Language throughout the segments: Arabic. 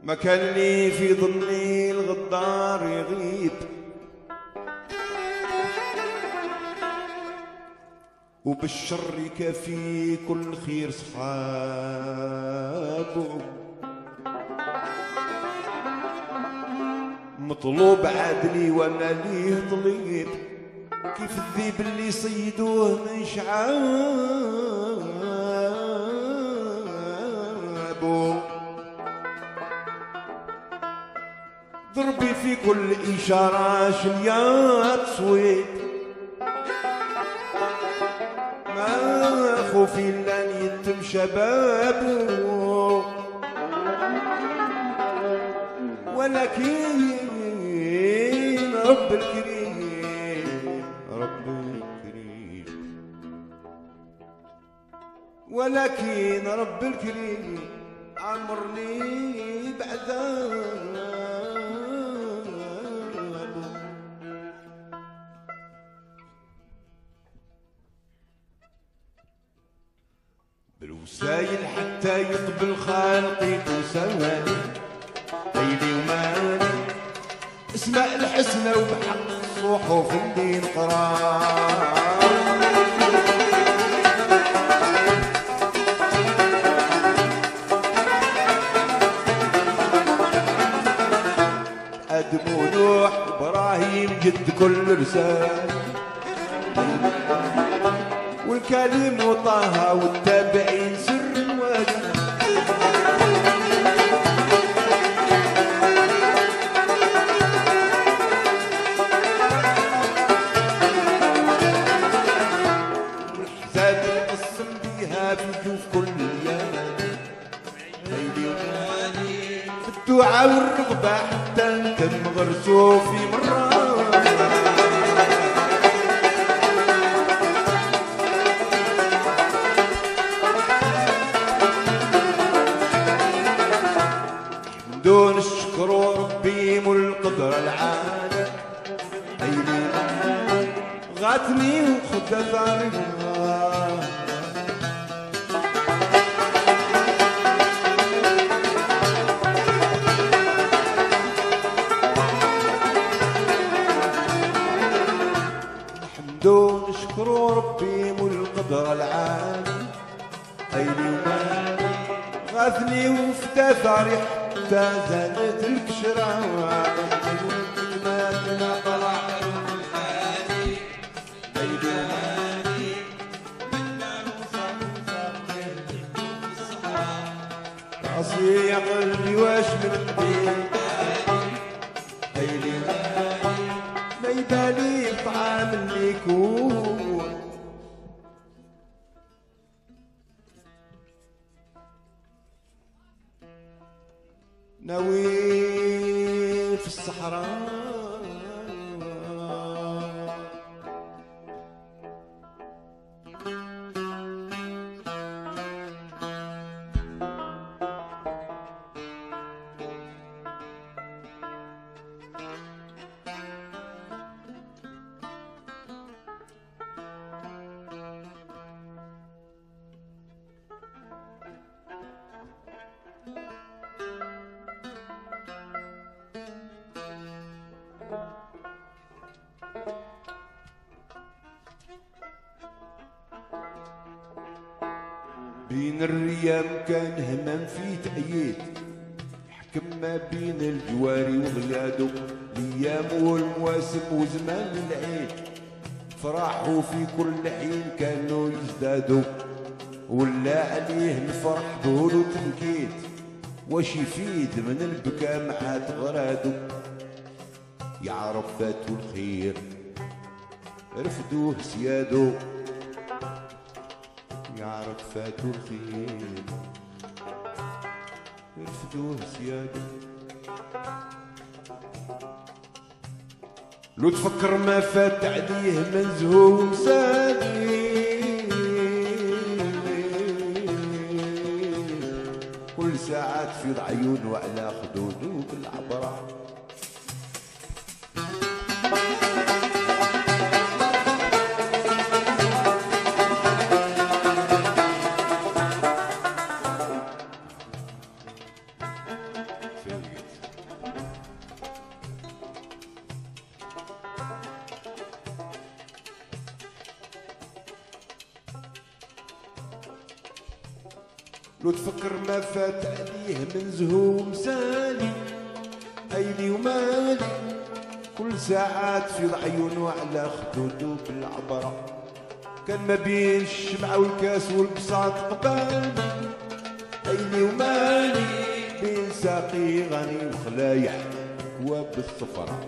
ما كان لي في ظني الغدار يغيب، وبالشر يكفي كل خير صحابه. مطلوب عدلي وما ليه طليب، كيف الذيب اللي صيدوه من شعابه. ضربي في كل إشارة شليات صويت، ما خوفي إلا أن يتم شبابه. ولكن رب الكريم رب الكريم، ولكن رب الكريم عمرني بعذابه. بالوسايل حتى يقبل خالقي وسماني ليلي ومالي، اسماء الحسنى وبحق الصحف اللي نقرا. ادم ونوح ابراهيم جد كل رسالة، والكريم وطه والتابعين سر وجه. والحزاب القسم بيها بيجوف كل ليالي ليلي ومالي، في الدعاء والرغبة حتى نتم غرسو في مرة. دون الشكر وربي والقدرة العالي، ليلي غاتني وخدها ثارها. دون شكر ربي والقدرة العالي، ليلي غاثني وفدا ثاري حتى زادت الكشرة. ما طلع الحالي ليلي ومالي، منا وصل راسي يا قلبي واش من الدين ليلي ومالي، ما يبالي الطعام اللي يكون. ناوي في الصحراء بين الريام كان همام في تأييد، حكم ما بين الجواري وغلادو، الايام والمواسم وزمان العيد، فرحوا في كل حين كانوا يزدادوا، ولا عليه الفرح بهولو تنكيت، واش يفيد من البكا مع تغرادو. يعرف فاتو الخير رفدوه سيادو، يعرف فاتو الخير رفدوه سيادو. لو تفكر ما فات عليه من زهو مسالي، كل ساعة تفيض عيونه على خدوده بالعبرة. في لو تفكر ما فات عليه من زهو مسالي ايلي ومالي كل ساعات في عيونه على خدوده بالعبرة كان ما بين الشمعة والكاس والبساط قبال ايلي ومالي بين ساقي غني وخلايع وبالصفرة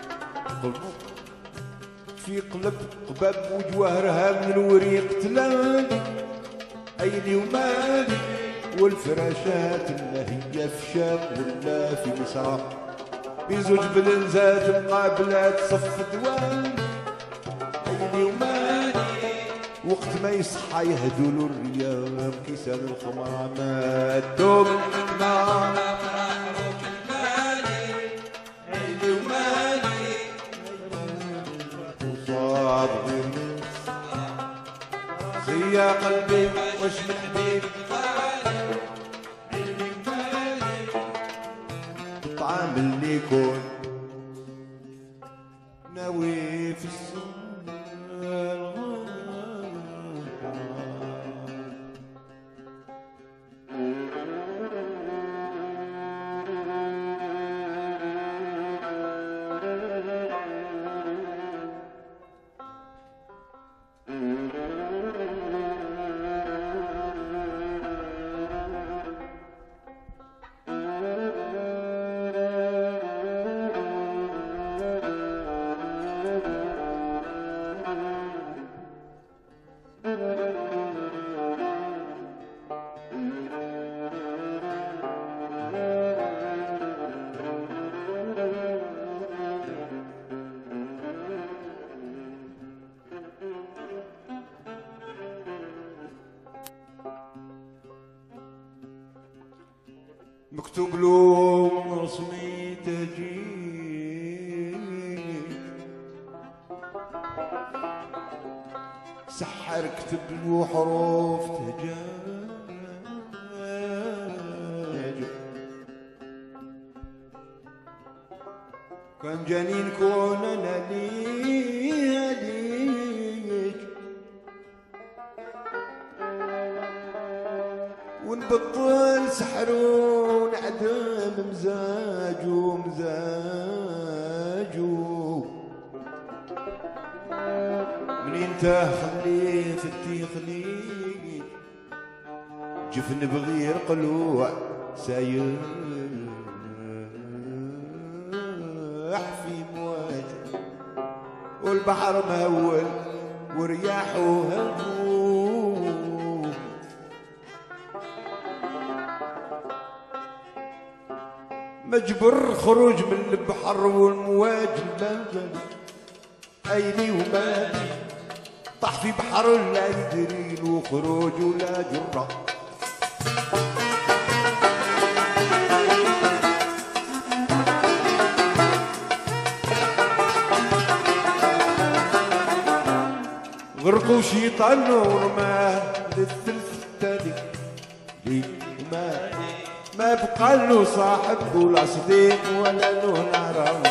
في قلب قباب وجواهرها من الوريق تلالي ايلي ومالي والفراشات اللي هي في شام ولا في مصر بزوج بلنزات مقابلات صف دوام ايلي ومالي وقت ما يصحى يهدولو الريام كيسان الخمرة ماتو من الحكمة ايلي ومالي وصاب غير يا قلبي وش من حبيب الطعام اللي يكون ناوي في السنة مكتوب له من رسمي تجي سحر كتب له حروف تجاج كان جنين كون انا ليك ونبطل سحرون عدم مزاجو منين خليه فتي خليه جفن بغير قلوع سايح في مواج والبحر مهول ورياحه هبوب مجبر خروج من البحر والمواج البلد ايلي ومالي طاح في بحر لا يدري له خروج ولا جرة غرقوا شيطان ورماه للثلث التالي لي ومالي ما بقى له صاحب ولا صديق ولا له نعرف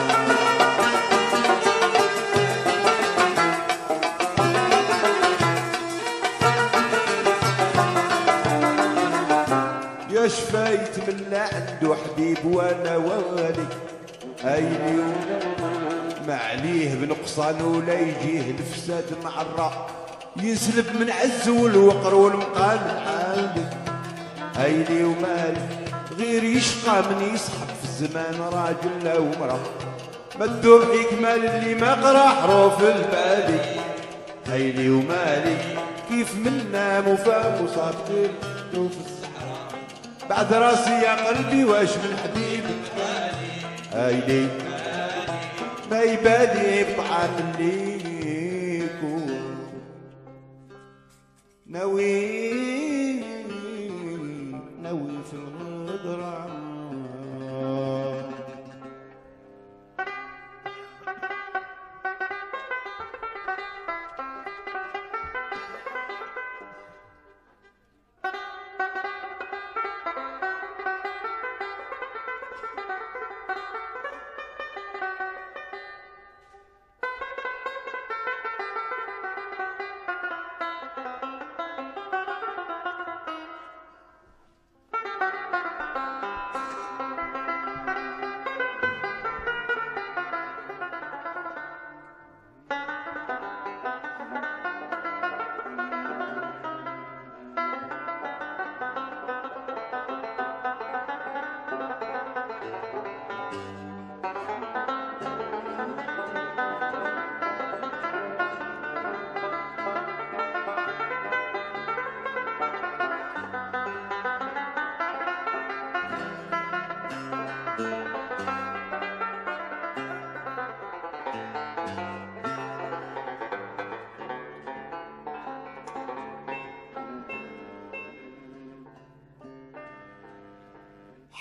يا شفايت من لا عنده حبيب ولا والي ايلي ما عليه بنقصان ولا يجيه الفساد معرة يسلب من عز والوقر والمقام العالي ايلي ومالي غير يشقى من يصحب في الزمان راجل لا ومرأة مدو بحكمال اللي ما قرا حروف البالي ايلي ومالي كيف منا مفاق وصادقين في الصحراء بعد راسي يا قلبي واش من حبيبك ايلي ما يبالي بطعام اللي يكون ناوي في الغدرة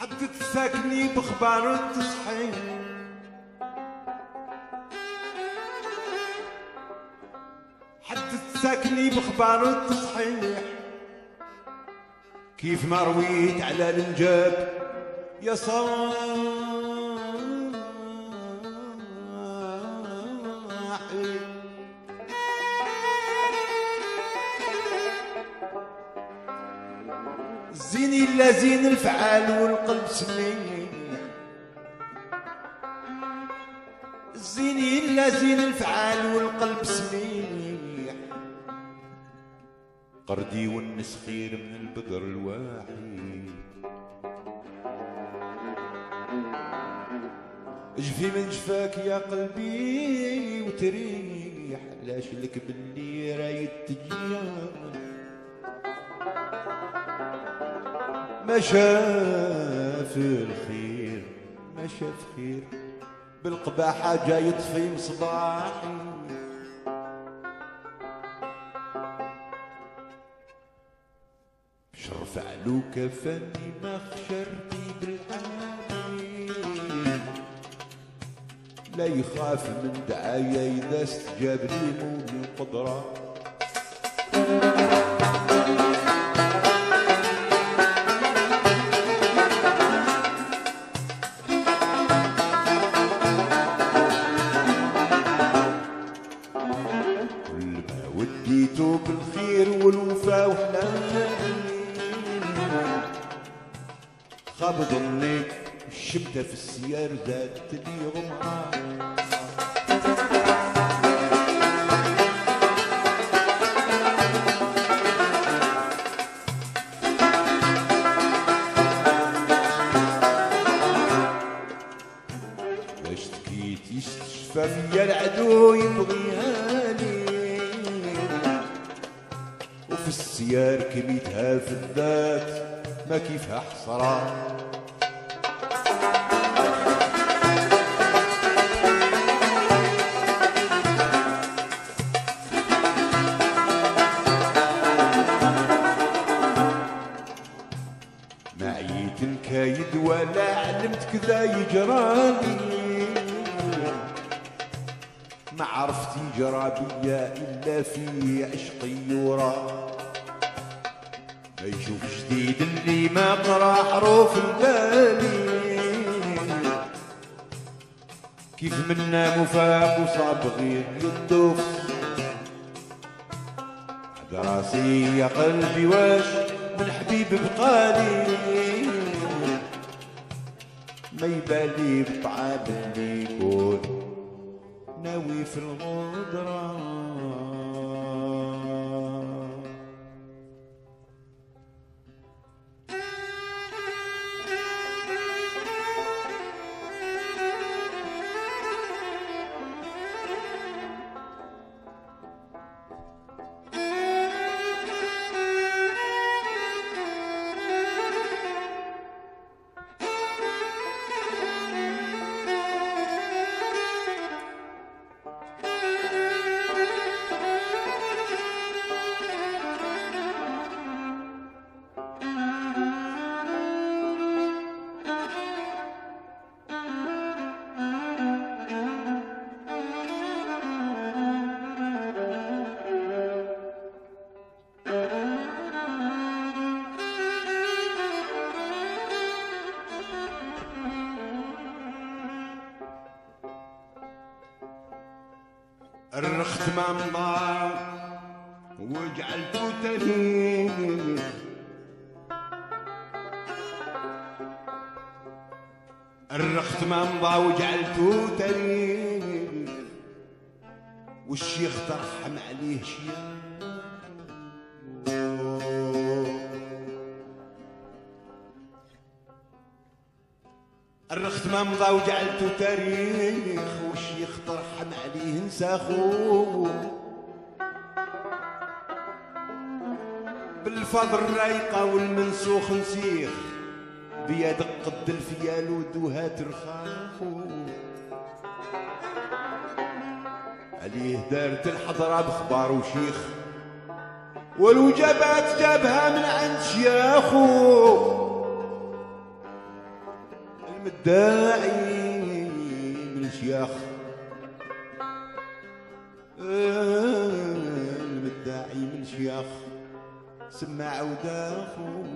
حد تساكني بخبار التصحيح، حد تساكني بخبار التصحيح، كيف ما رويت على النجاب يا صاحي. زيني لا زين الفعال والقلب سميح، زيني لا زين الفعال والقلب سميح، قردي والنس خير من البقر الواحد، اجفي من جفاك يا قلبي وتريح، لاش لك باللي رايد تجيان ما شاف الخير، ما شاف خير بالقباحة جاي يطفي مصباحي. شرف علو كفاني ما خشرتي بالعالي، لا يخاف من دعايا إذا استجاب لي مول القدرة. وديتو بالخير والوفا وحلالي، خاب ظني الشمتة في السيار زادت لي غمرة. باش تكيت يستشفى فيا العدو يبغيهاني، وفي السيار كميتها في الذات ما كيفها حصرة. ما عييت نكايد ولا علمت كذا يجرالي، ما عرفت يجرى بيا إلا في عشقي يورا. ما يشوف جديد اللي ما قرا حروف البالي، كيف منا مفاق وصعب غير يدوف. عد راسي يا قلبي واش من حبيب بقالي، ما يبالي بطعام اللي يكون ناوي في الغدرة. الرخت ما مضى وجعلته تاريخ، الرخت ما مضى وجعلته تاريخ، والشيخ ترحم عليه شيخ. الرخت ما مضى وجعلته تاريخ، والشيخ ترحم عليه نساخو. بالفضل رايقة والمنسوخ نسيخ، بيد قد الفيال ودوها ترخاخو. عليه دارت الحضرة بخبار وشيخ، والوجبات جابها من عند شياخو. المداعي من شياخ المداعي من شياخ سمع وداخو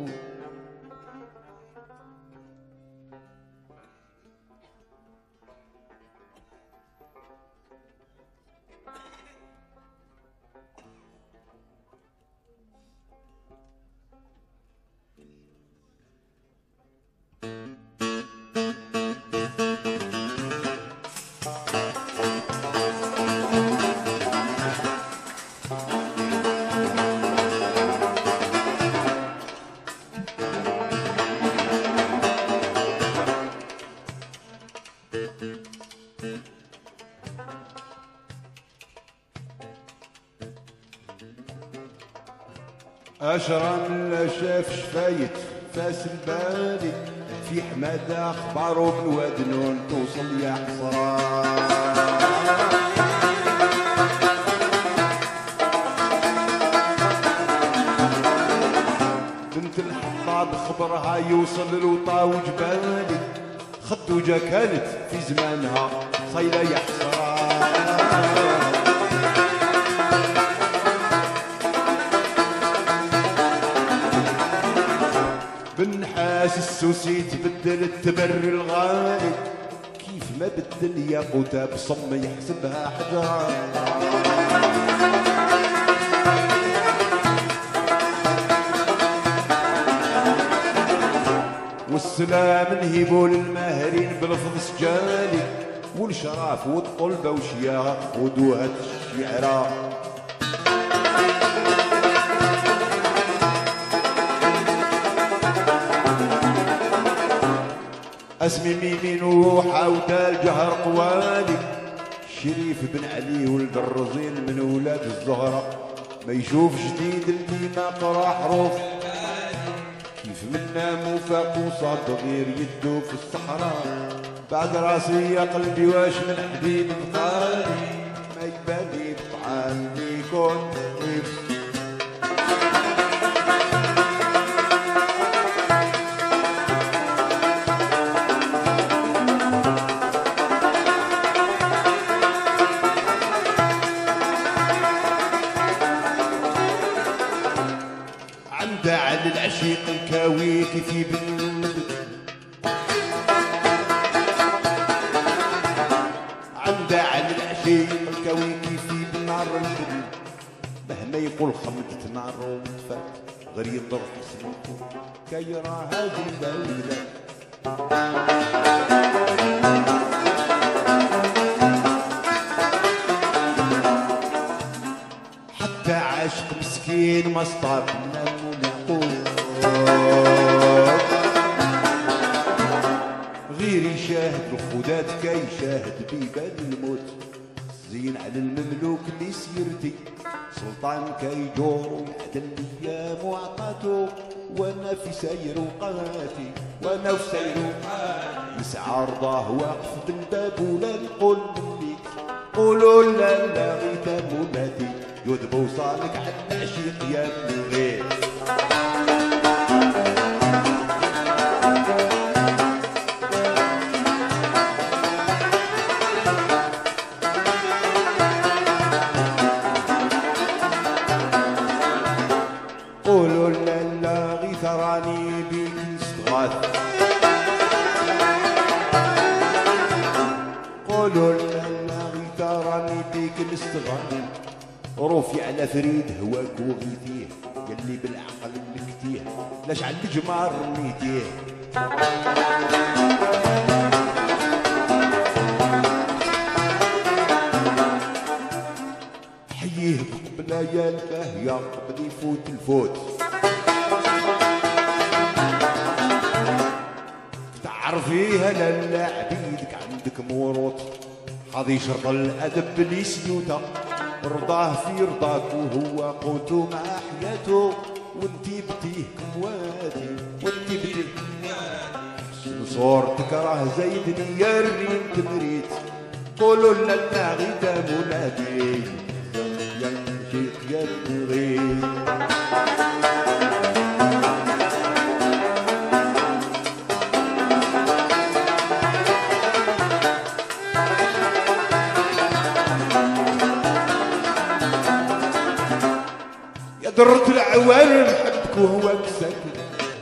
أشرى من لا شاف شفايت فاس البالي في حمادة أخبارو من ودنون توصل يا حصران بنت الحطاب خبرها يوصل للوطا وجبالي خدوجة كانت في زمانها صيلة يا حصران بالنحاس السوسي تبدل التبر الغالي كيف ما بدل ياقوتها بصم يحسبها حجرة والسلام نهيبو للماهرين بلفظ سجالي والشراف والطلبة وشياخ خدوها الشعراء اسمي ميمين وروحة ودال جهر قوالي شريف بن علي ولد الرزين من ولاد الزهرة ما يشوف جديد اللي ما قرا حروف كيف منا موفق وصاد غير يدو في الصحراء بعد راسي يا قلبي واش من حديد بقالي ما يبالي بطعام يكون على العشيق الكاويك في بن عنده على العشيق الكاويك في بنار البن مهما يقول خمدت نار ومتفات غير يضر حسنته كي يرى هذه البلدة حتى عاشق مسكين ما اصطاب غير يشاهد الخدات كي يشاهد بيبان الموت زين على المملوك اللي سيرتي سلطان كي يجور ويعدل الايام وعطاتو وانا في سير وقاتي وانا في سير وقاتي يسعى رضاه واقف بالباب ولا نقول منك قولوا لا لا غيتا مولاتي يذب وصالك على العشيق يا ابن الغير قولوا لا غيث راني بيك نستغاث قولوا لا غيث راني بيك نستغاث روفي على فريد هواك وغيثيه يلي بالعقل ملكتيه لاش عند الجمار رميتيه حييه بقبله يا الباهية قبل يفوت الفوت تعرفيها لالا عبيدك عندك موروط حاضي يشرط الادب لي سيوته رضاه في رضاك وهو قوته مع حياته وانتي بتيه كمواتي وانتي بتيه صورتك راه زيدني يا الريم تمريت قولوا لنا غيتا منادي يا شيخ يا الغيث درت العوالم حبك وهواك ساكن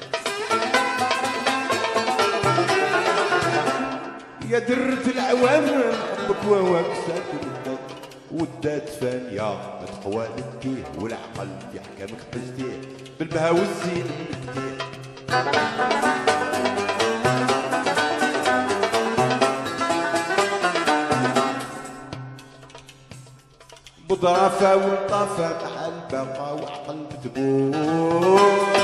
يا درت العوالم حبك وهواك ساكن ودات فانية ما تقوى لكيه والعقل في حكامك حجتيه بالبها والزين كتير بضرافة والطافة مع البقا وعقل بتبور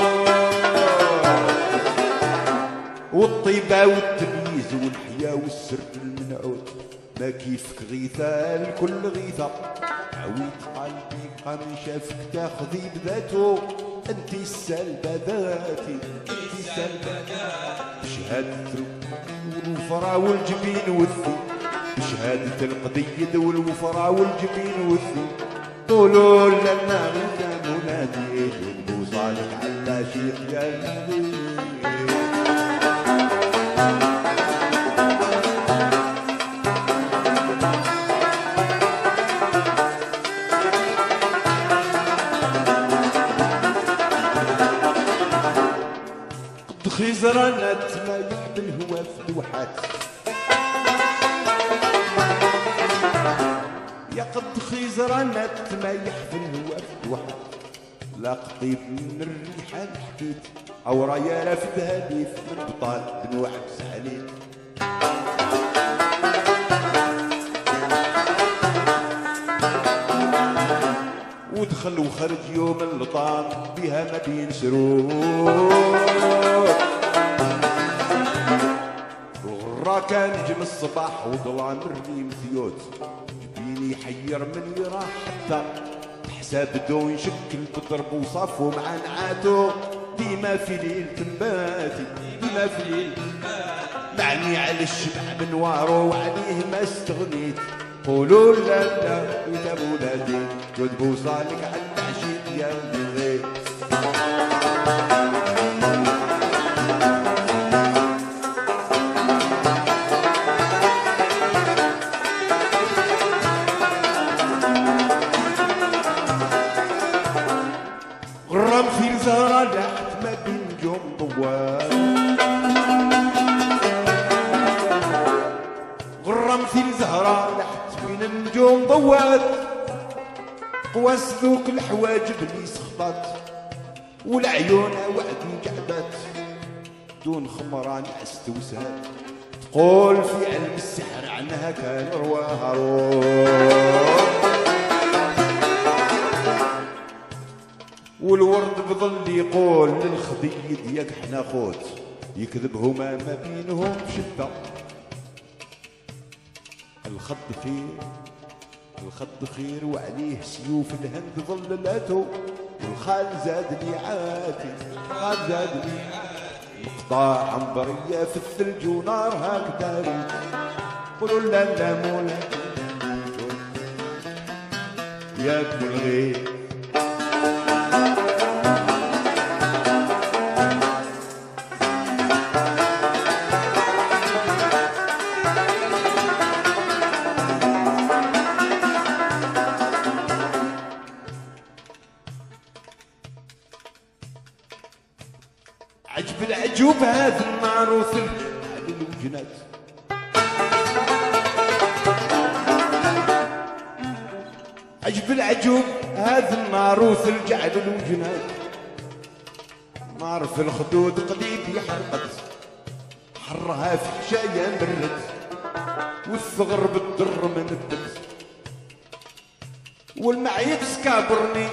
والطيبة والتمييز والحياة والسر المنعوت ما كيفك غيثة الكل غيثة عويت قلبي بقى من شافك تاخذي بذاته انتي السلبة ذاتي انتي السلبة بشهادة الوفرة والجبين والثي بشهادة القضية والوفرة والجبين والثي قولوا لنا غيثة منادي ونبوصالك على شيخ يا النبي خزرانات ما يحب الهوى في دوحات يا قد خزرانات ما يحب الهوى في دوحات لا قطيب من الريحان حكيت او رايا في ذهبي من بطال بن وعبس عليك ودخل وخرج يوم اللطام بها ما بين سرور غرا كان نجم الصباح وضلع مرمي مثيوت جبيني يحير من يراه حتى حساب دون شكل بضرب وصفو مع نعاتو ديما في ليل تنباتي ديما في ليل معني على الشبع بنوارو وعليه ما استغنيت قولوا لا لا يا ولادي كتبوا صالك على العشيق يا بغي غرام في الزهرة لحت ما بين نجوم ضوال غرام في الزهرة لحت بين النجوم ضوات قواس ذوك الحواجب اللي سخطات والعيون وعدي قعدات دون خمران عست وسهات تقول في علم السحر عنها كان رواها روح والورد بظل يقول للخضي ديك حنا خوت يكذب هما ما بينهم شدة الخد خير الخد خير وعليه سيوف الهند ظللاته والخال زاد لي عاتي الخال زاد لي مقطع عنبرية في الثلج ونار هكذا ريت قولوا لا لا مولا يا ابن الغيث عجب العجوب هذا المعروف على الوجنات عجب العجوب هذا المعروف الجعل الوجنات نار في الخدود قليب يحرقت حرها في حشايا برد والثغر بالدر من الدبس والمعيد سكابرني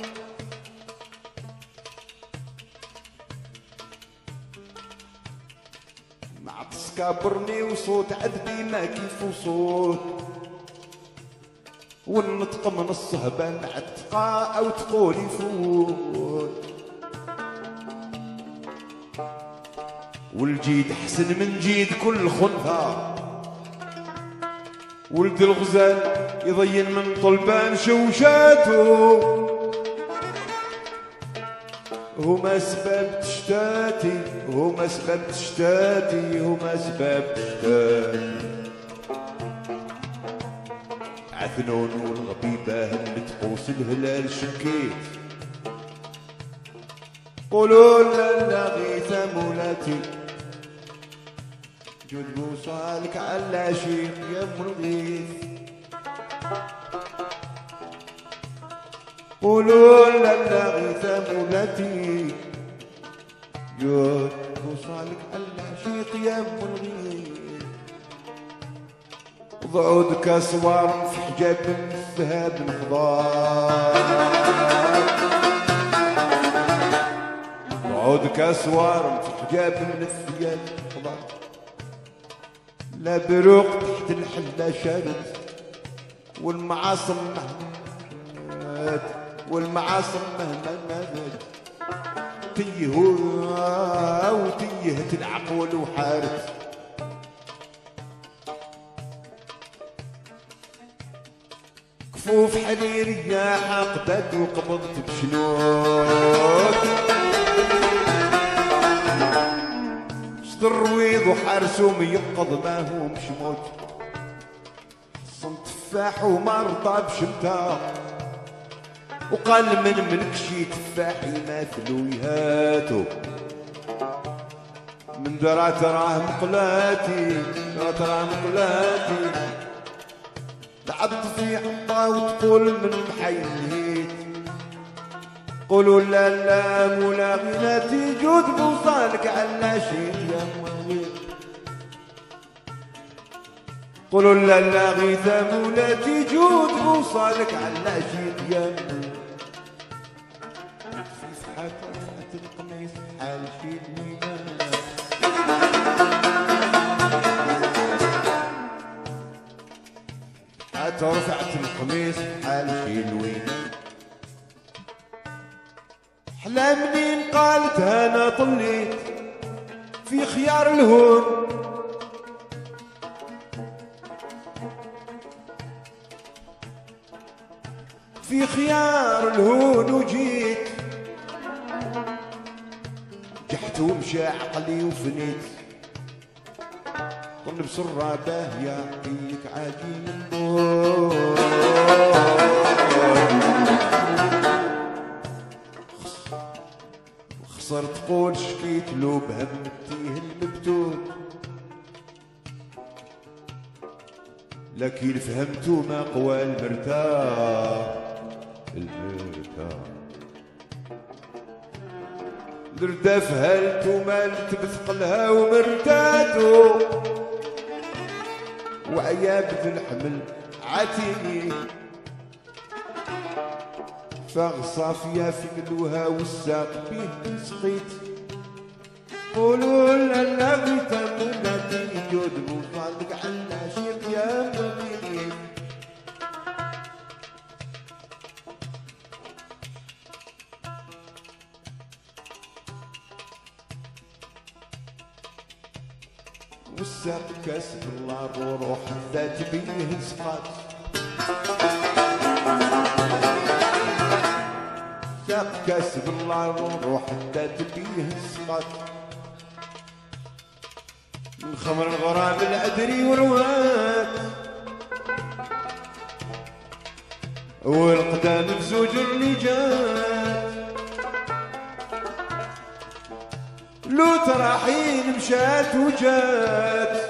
كابرني وصوت عذبي ما كيف وصوت والنطق من الصهبان عتقا او تقولي فوت والجيد حسن من جيد كل خنثى ولد الغزال يضين من طلبان شوشاته هما سباب تشتاتي هما سباب تشتاتي هما سباب تشتاتي عثنون والغبيبة هلت قوس الهلال شكيت قولوا لا غيث مولاتي جود بوصالك على شيق يا ام الغيث قولوا لا غيث مولاتي جود بوصالك على شيق يا ام الغيث ضعود كاسوار في حجاب من الذهب نخضار ضعود كاسوار في حجاب من الثياب نخضار لا بروق تحت الحلة شارد والمعاصم مهما مات تيه وتيهت العقول وحارت كفوف حريرية عقدت وقبضت بشنوك الرويض وحارسهم يقض ما هو مش موت صن تفاح ومرضى بشمتا وقال من ملك شي تفاحي ماثلو يهاتو من درا تراه مقلاتي لعبت في حطة وتقول من محيليت قولوا لا مولا غناتي جود بوصالك على شيء يا مويل قولوا لا غيث مولاتي جود بوصالك على شيء يا مويل في صحات رفعت القميص حال شيء رفعت القميص حال شيء الوين حلا منين قالت انا طليت في خيار الهون في خيار الهون وجيت جحت ومشى عقلي وفنيت طن بسرة باهية فيك عاجين النور خسر تقول شكيت له بهمتيه المبتول لكن فهمتو ما قوى المرتاح درت فهلتو مالت بثقلها ومرتاتو وعياب ذي الحمل عاتيني فاغصى فيها في ملوها والساق بيه سقيت قولوا لا غيت مولاتي جود بوصالك على شيق يا مغيب والساق كاسب الله روح ذات بيه سقات ساق كاسب الله روح ذات بيه سقات من خمر الغرام الأدري والروات والقدام بزوج الرجال لو تراحين مشات وجات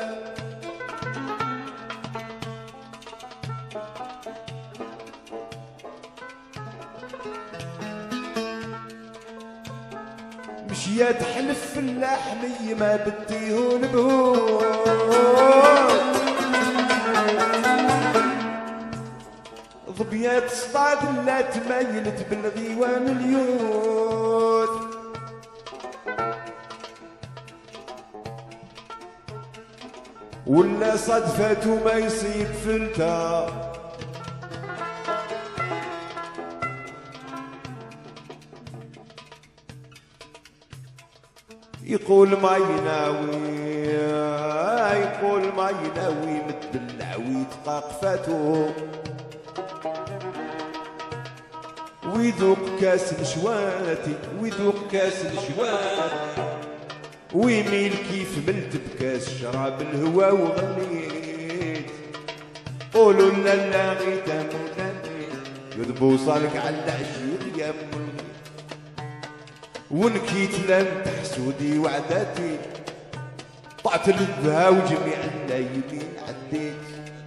مشيات حلف في اللحمي ما بديهون بهون ظبيات صطاد لا تميلت بالغيوان اليوث ولا صدفته ما يصيب فلتا يقول ما يناوي متبلع ويتقاق فاتو ويذوق كاس الشواتي ويميل كيف ملت بكاس شراب الهوا وغنيت قولوا لا غيت مولاتي يذبو صالك على العشيق يا ام الغيث ونكيت لم تحسودي وعداتي طعت لبها وجميع الليمين عديت